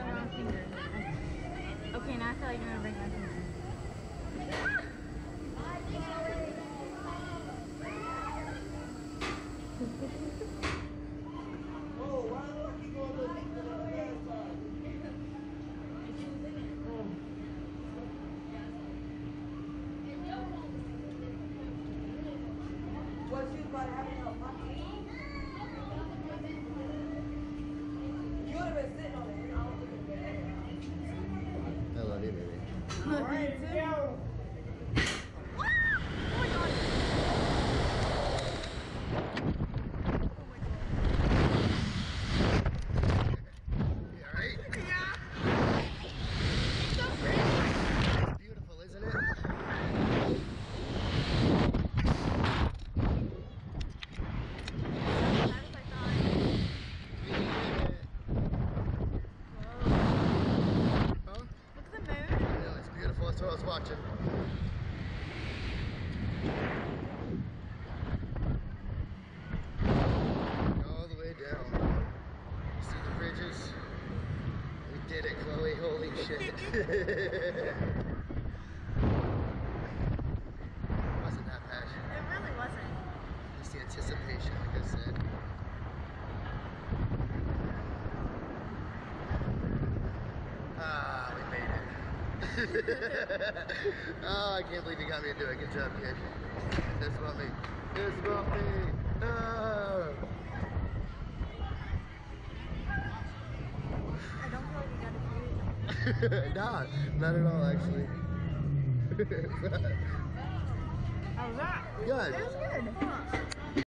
your own finger. Okay, now I feel like you're gonna break my finger. Oh, why do I keep going to the bad side? What you about having a pocket? You would have been sitting on it. I don't think it's bad. I love you, baby. All right, Tim. That's what I was watching. All the way down. See the bridges? We did it, Chloe. Holy shit. Wasn't that passionate. It really wasn't. Just the anticipation, like I said. Ah, we made it. Oh, I can't believe you got me to do it. Good job, kid. It's about me. It's about me. No. I don't feel like you got to do it. Nah, not at all, actually. How was that? Good. It was good.